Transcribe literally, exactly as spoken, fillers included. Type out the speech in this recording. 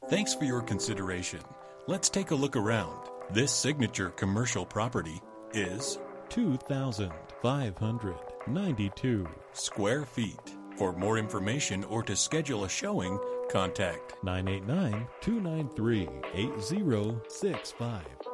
Thanks for your consideration. Let's take a look around. This signature commercial property is two thousand five hundred ninety-two square feet. For more information or to schedule a showing, contact nine eight nine, two nine three, eight zero six five.